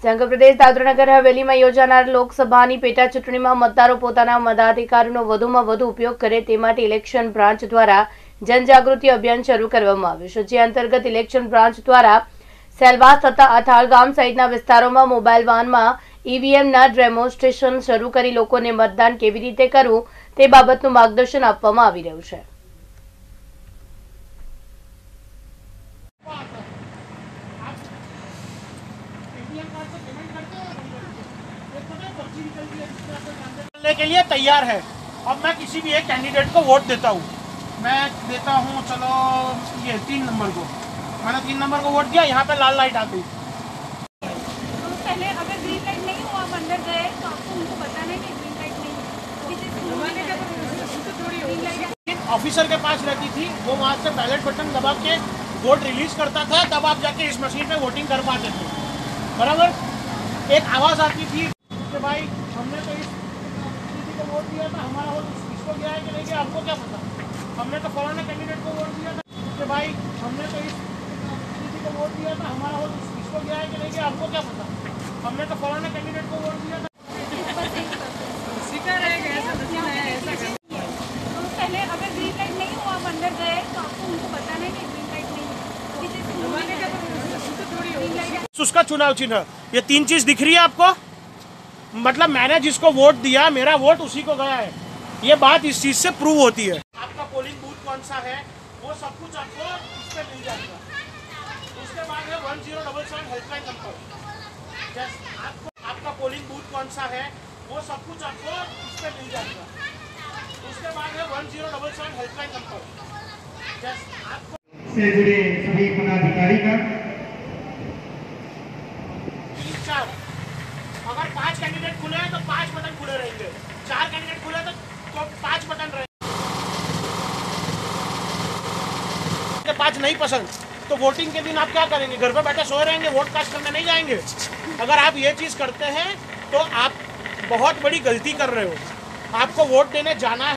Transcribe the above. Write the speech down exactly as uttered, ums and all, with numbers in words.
સંઘ પ્રદેશ દાદરાનગર હવેલીમાં યોજાનાર લોકસભાની પેટા ચૂંટણીમાં મતદારો પોતાના મતાધિકારનો વધુમાં વધુ ઉપયોગ કરે તે માટે ઇલેક્શન બ્રાન્ચ દ્વારા જનજાગૃતિ અભિયાન શરૂ કરવામાં આવ્યું છે, જે અંતર્ગત ઇલેક્શન બ્રાન્ચ દ્વારા સેલવાસ તથા અથાળ ગામ સહિતના વિસ્તારોમાં મોબાઈલ વાનમાં ઈવીએમના ડેમોન્સ્ટ્રેશન શરૂ કરી લોકોને મતદાન કેવી રીતે કરવું તે બાબતનું માર્ગદર્શન આપવામાં આવી રહ્યું છે। के लिए तैयार है। अब मैं किसी भी एक कैंडिडेट को वोट देता हूँ। मैं देता हूँ, चलो ये तीन नंबर को, मैंने तीन नंबर को वोट दिया। यहाँ पे लाल लाइट आ गई। तो पहले अगर ग्रीन लाइट नहीं हुआ, आप अंदर गए तो आपको उनको बताना है कि ग्रीन लाइट नहीं। ऑफिसर के पास रहती थी, वो वहाँ से बैलेट बटन दबा के वोट रिलीज करता था, तब आप जाके इस मशीन पे वोटिंग कर पाते थे। बराबर। एक आवाज आती थी कि भाई हमने तो इस किसी को वोट दिया था, हमारा वोट इसको गया है कि नहीं गया, आपको क्या पता। हमने तो फलाने कैंडिडेट को वोट दिया था कि भाई हमने तो इस किसी को वोट दिया था, हमारा वोट इसको गया है कि नहीं गया, आपको क्या पता। हमने तो फलाने कैंडिडेट को वोट दिया था। तो पहले अगर ग्रीन लाइट नहीं हुआ, आप अंदर गए तो आपको उनको बताना है कि ग्रीन लाइट नहीं। उसका चुनाव चिन्ह, ये तीन चीज दिख रही है आपको, मतलब मैंने जिसको वोट दिया मेरा वोट उसी को गया है। ये बात इस चीज से प्रूव होती है। आपका पोलिंग बूथ कौन सा है वो सब कुछ आपको इस पे मिल जाएगा। उसके बाद है one zero double seven helpline number. आपको आपका पोलिंग बूथ कौन सा है वो सब कुछ आपको इस पे मिल जाएगा। उसके बाद है one zero double seven helpline number. आपको से जुड़े सभी पदाधिकारी का चार, अगर पांच कैंडिडेट खुले हैं तो पांच बटन खुले रहेंगे, चार कैंडिडेट खुले तो, तो पांच बटन रहेंगे। पांच नहीं पसंद तो वोटिंग के दिन आप क्या करेंगे? घर पे बैठे सोए रहेंगे, वोट कास्ट करने नहीं जाएंगे। अगर आप ये चीज करते हैं तो आप बहुत बड़ी गलती कर रहे हो। आपको वोट देने जाना है।